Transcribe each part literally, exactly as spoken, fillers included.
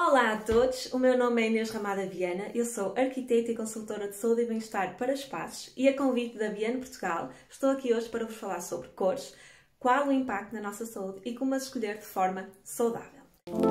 Olá a todos, o meu nome é Inês Ramada Viana, eu sou arquiteta e consultora de saúde e bem-estar para espaços e a convite da Viana Portugal estou aqui hoje para vos falar sobre cores, qual o impacto na nossa saúde e como as escolher de forma saudável.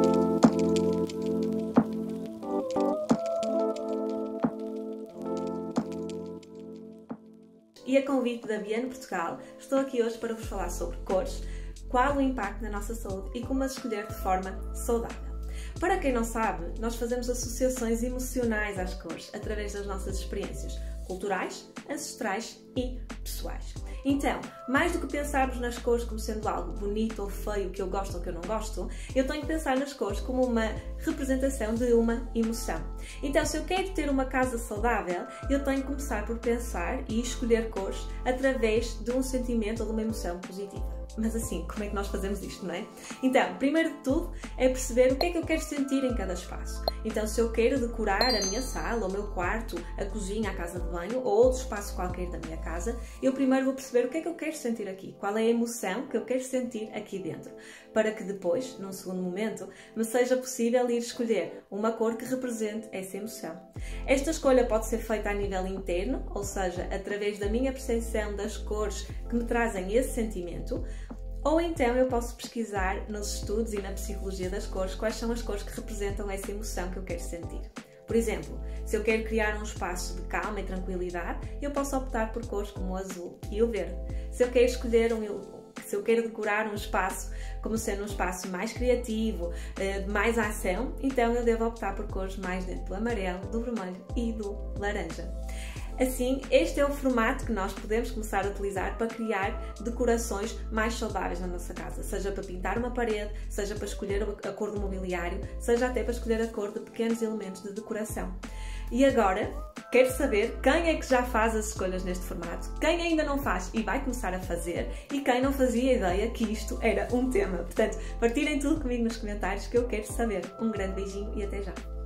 E a convite da Viana Portugal estou aqui hoje para vos falar sobre cores, qual o impacto na nossa saúde e como as escolher de forma saudável. Para quem não sabe, nós fazemos associações emocionais às cores através das nossas experiências culturais, ancestrais e pessoais. Então, mais do que pensarmos nas cores como sendo algo bonito ou feio, que eu gosto ou que eu não gosto, eu tenho que pensar nas cores como uma representação de uma emoção. Então, se eu quero ter uma casa saudável, eu tenho que começar por pensar e escolher cores através de um sentimento ou de uma emoção positiva. Mas assim, como é que nós fazemos isto, não é? Então, primeiro de tudo, é perceber o que é que eu quero sentir em cada espaço. Então, se eu quero decorar a minha sala, o meu quarto, a cozinha, a casa de banho ou outro espaço qualquer da minha casa, eu primeiro vou perceber o que é que eu quero sentir aqui, qual é a emoção que eu quero sentir aqui dentro, para que depois, num segundo momento, me seja possível ir escolher uma cor que represente essa emoção. Esta escolha pode ser feita a nível interno, ou seja, através da minha percepção das cores que me trazem esse sentimento, ou então eu posso pesquisar nos estudos e na psicologia das cores quais são as cores que representam essa emoção que eu quero sentir. Por exemplo, se eu quero criar um espaço de calma e tranquilidade, eu posso optar por cores como o azul e o verde. Se eu quero escolher um, se eu quero decorar um espaço como sendo um espaço mais criativo, de mais ação, então eu devo optar por cores mais dentro do amarelo, do vermelho e do laranja. Assim, este é o formato que nós podemos começar a utilizar para criar decorações mais saudáveis na nossa casa, seja para pintar uma parede, seja para escolher a cor do mobiliário, seja até para escolher a cor de pequenos elementos de decoração. E agora, quero saber quem é que já faz as escolhas neste formato, quem ainda não faz e vai começar a fazer e quem não fazia ideia que isto era um tema. Portanto, partilhem tudo comigo nos comentários que eu quero saber. Um grande beijinho e até já!